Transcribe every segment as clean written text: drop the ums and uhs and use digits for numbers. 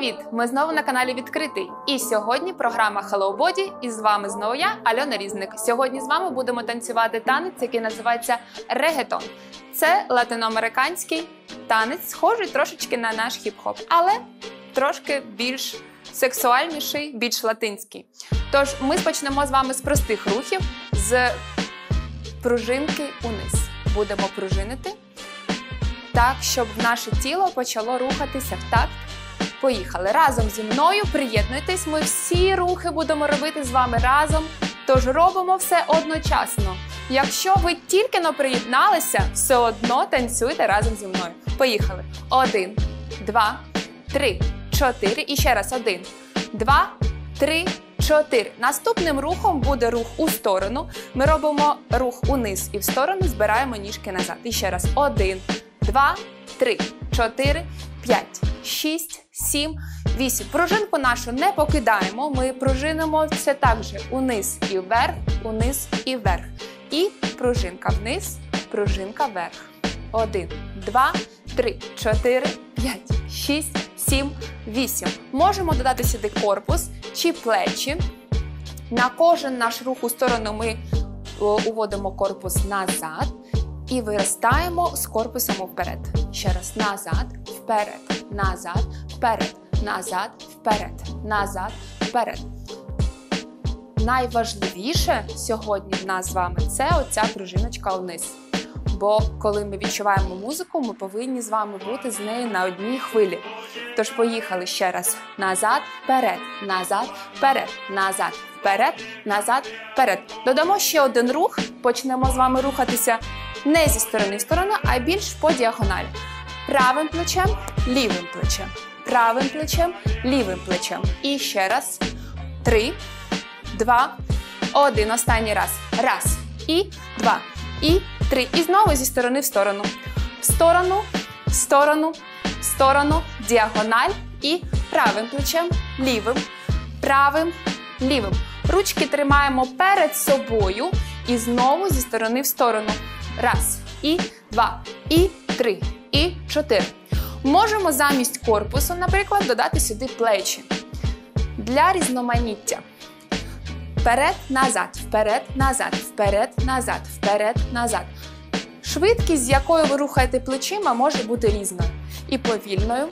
Привіт! Ми знову на каналі Відкритий. І сьогодні програма Hello Body, і з вами знову я, Альона Різник. Сьогодні з вами будемо танцювати танець, який називається регетон. Це латиноамериканський танець, схожий трошечки на наш хіп-хоп, але трошки більш сексуальніший, більш латинський. Тож ми почнемо з вами з простих рухів, з пружинки униз. Будемо пружинити так, щоб наше тіло почало рухатися в такт. Поїхали. Разом зі мною приєднуйтесь, ми всі рухи будемо робити з вами разом, тож робимо все одночасно. Якщо ви тільки-но приєдналися, все одно танцюйте разом зі мною. Поїхали. 1, 2, 3, 4 і ще раз. 1, 2, 3, 4. Наступним рухом буде рух у сторону. Ми робимо рух униз і в сторону, збираємо ніжки назад. І ще раз. 1, 2, 3, 4, 5, 6, 7, 8. Пружинку нашу не покидаємо. Ми пружинимо все так же. Униз і вверх, униз і вверх. І пружинка вниз, пружинка вверх. 1, 2, 3, 4, 5, 6, 7, 8. Можемо додати сюди корпус чи плечі. На кожен наш рух у сторону ми уводимо корпус назад і виростаємо з корпусом вперед. Ще раз. Назад, вперед, назад, вперед, назад, вперед, назад, вперед. Найважливіше сьогодні в нас з вами – це оця пружиночка вниз. Бо коли ми відчуваємо музику, ми повинні з вами бути з нею на одній хвилі. Тож поїхали ще раз. Назад, вперед, назад, вперед, назад, вперед, назад, вперед. Додамо ще один рух. Почнемо з вами рухатися не зі сторони в сторону, а більш по діагоналі. Правим плечем, лівим плечем. Правим плечем, лівим плечем. І ще раз. 3, 2, 1. Останній раз. Раз. І 2. І 3. І знову зі сторони в сторону. В сторону, в сторону, в сторону. Діагональ. І правим плечем, лівим, правим, лівим. Ручки тримаємо перед собою. І знову зі сторони в сторону. Раз. І 2. І 3. І 4. Можемо замість корпусу, наприклад, додати сюди плечі. Для різноманіття. Вперед, назад, вперед, назад, вперед, назад, вперед, назад. Швидкість, з якою ви рухаєте плечима, може бути різною. І повільною,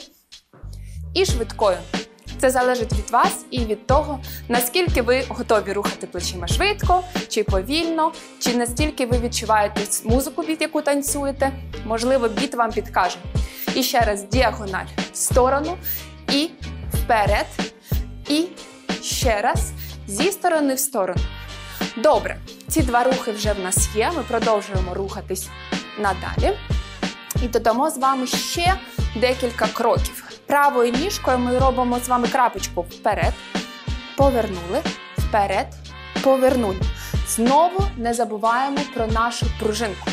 і швидкою. Це залежить від вас і від того, наскільки ви готові рухати плечима швидко, чи повільно, чи настільки ви відчуваєте музику, під яку танцюєте. Можливо, біт вам підкаже. І ще раз діагональ в сторону, і вперед, і ще раз зі сторони в сторону. Добре, ці два рухи вже в нас є, ми продовжуємо рухатись надалі. І додамо з вами ще декілька кроків. Правою ніжкою ми робимо з вами крапочку вперед, повернули, вперед, повернули. Знову не забуваємо про нашу пружинку.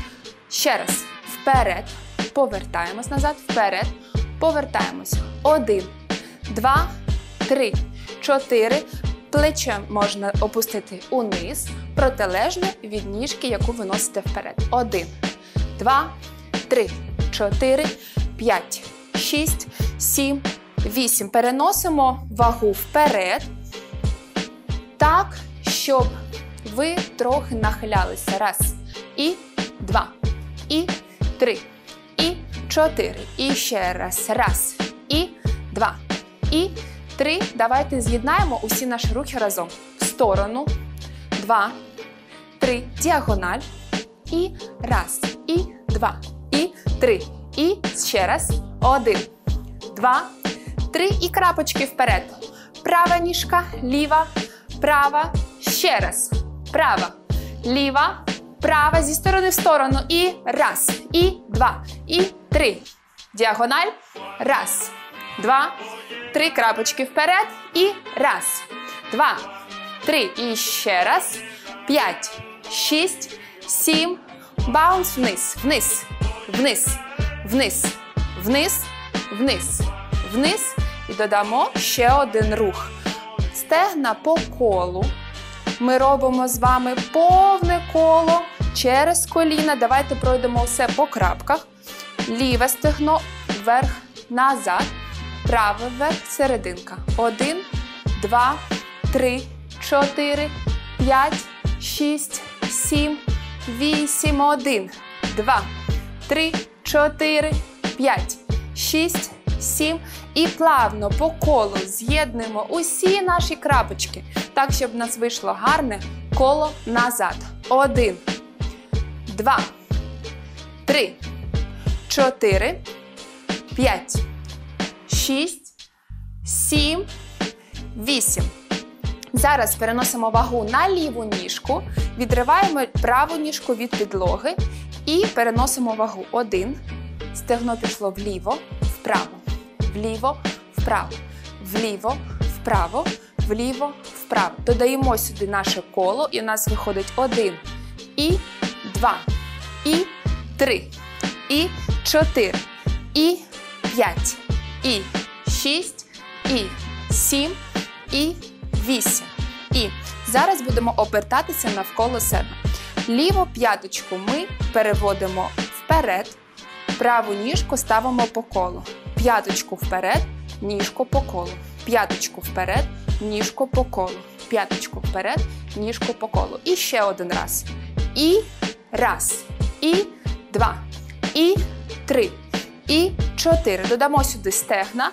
Ще раз, вперед, повертаємось назад, вперед, повертаємось. 1, 2, 3, 4. Плече можна опустити униз, протилежно від ніжки, яку ви носите вперед. 1, 2, 3, 4, 5, 6, 7, 8. Переносимо вагу вперед, так, щоб ви трохи нахилялися. Раз, і 2, і 3, і 4. І ще раз. Раз, і 2, і 3. Давайте з'єднаємо усі наші рухи разом. В сторону. 2, 3. Діагональ. І раз, і 2, і 3. І ще раз. 1, 2, 3. І крапочки вперед. Права ніжка, ліва, права. Ще раз. Права, ліва, права. Зі сторони в сторону. І раз, і 2, і 3. Діагональ. Раз, 2, 3. Крапочки вперед. І раз, 2, 3. І ще раз. 5, 6, 7. Баунс вниз, вниз, вниз, вниз, вниз, вниз, вниз. І додамо ще один рух. Стегна по колу. Ми робимо з вами повне коло через коліна. Давайте пройдемо все по крапках. Ліве стегно вверх, назад. правий верх, серединка. 1, 2, 3, 4, 5, 6, 7, 8, 1, 2, 3, 4, 5, 6, 7. І плавно по колу з'єднуємо усі наші крапочки, так, щоб в нас вийшло гарне коло назад. 1, 2, 3, 4, 5, 6, 7, 8. Зараз переносимо вагу на ліву ніжку, відриваємо праву ніжку від підлоги і переносимо вагу. 1, стегно пішло вліво, вправо, вліво, вправо, вліво, вправо, вліво, вправо. Додаємо сюди наше коло і у нас виходить 1, і 2, і 3, і 4, і 5, і 6, і 7, і 8. І зараз будемо обертатися навколо себе. Ліву п'яточку ми переводимо вперед, праву ніжку ставимо по колу. П'яточку вперед, ніжку по колу. П'яточку вперед, ніжку по колу. П'яточку вперед, ніжку по колу. І ще один раз. І раз, і 2, і 3, і 4. Додамо сюди стегна.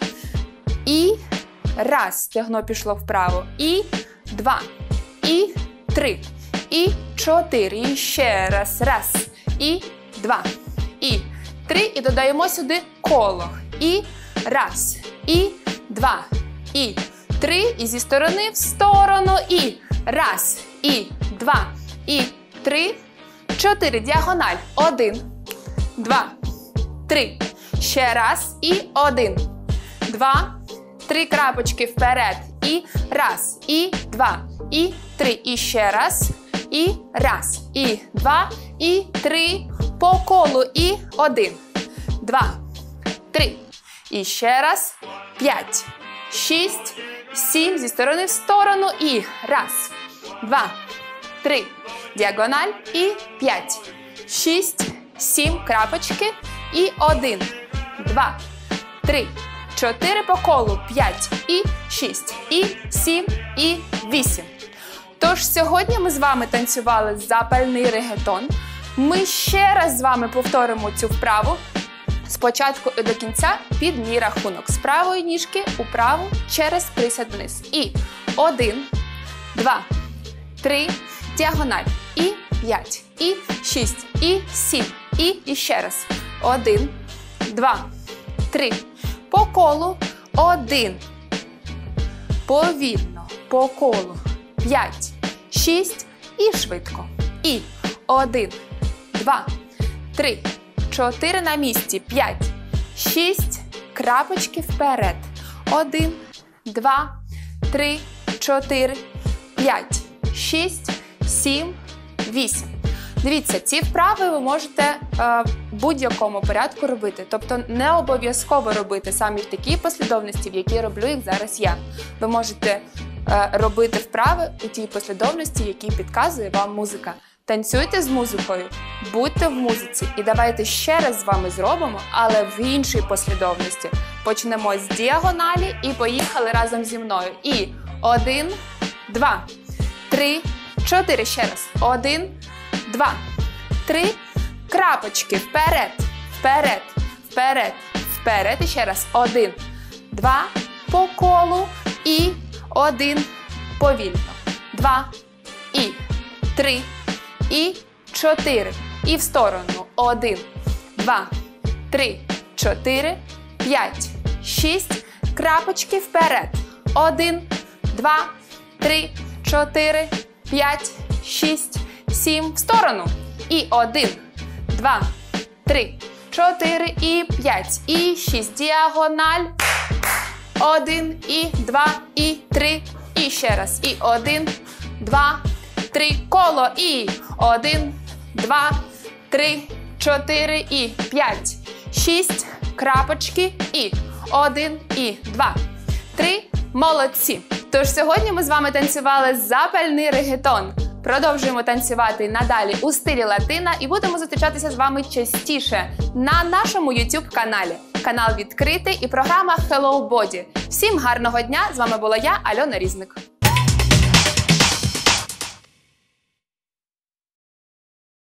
І раз, стегно пішло вправо. І 2, і 3, і 4. І ще раз. Раз, і 2, і 3. І додаємо сюди коло. І раз, і 2, і 3. І зі сторони в сторону. І раз, і 2, і 3, 4. Діагональ. 1, 2, 3. Ще раз. І 1, 2, 3 крапочки вперед. І раз, і 2, і 3. І ще раз. І раз, і 2, і 3. По колу. І 1, 2, 3. І ще раз. 5, 6, 7. Зі сторони в сторону. І раз, 2, 3. Діагональ. І 5, 6, 7. Крапочки. І 1, 2, 3, 4 по колу. 5, і 6, і 7, і 8. Тож сьогодні ми з вами танцювали запальний регетон. Ми ще раз з вами повторимо цю вправу спочатку і до кінця під мій рахунок. З правої ніжки у праву через присід вниз. І 1, 2, 3, діагональ. І 5, і 6, і 7, і ще раз. 1, 2, 3. По колу. 1. Повільно. По колу. 5, 6 і швидко. І 1, 2, 3, 4 на місці. 5, 6, крапочки вперед. 1, 2, 3, 4, 5, 6, 7, 8. Дивіться, ці вправи ви можете в будь-якому порядку робити. Тобто не обов'язково робити саме в такій послідовності, в якій роблю їх зараз я. Ви можете робити вправи у тій послідовності, які підказує вам музика. Танцюйте з музикою, будьте в музиці і давайте ще раз з вами зробимо, але в іншій послідовності. Почнемо з діагоналі і поїхали разом зі мною. І 1, 2, 3, 4, ще раз. 1, 2, 3, крапочки, вперед, вперед, вперед, вперед. І ще раз. 1, 2, по колу і 1, повільно. 2, і 3, і 4. І в сторону. 1, 2, 3, 4, 5, 6. Крапочки вперед. 1, 2, 3, 4, 5, 6, 7. В сторону. І 1, 2, 3, 4, і 5, і 6. Діагональ. 1, і 2, і 3. І ще раз. І 1, 2, 3. Коло. І 1, 2, 3, 4, і 5, 6. Крапочки. І 1, і 2, 3. Молодці! Тож сьогодні ми з вами танцювали запальний регетон. Продовжуємо танцювати надалі у стилі латина і будемо зустрічатися з вами частіше на нашому YouTube каналі. канал відкритий і програма Hello Body. Всім гарного дня! З вами була я, Альона Різник.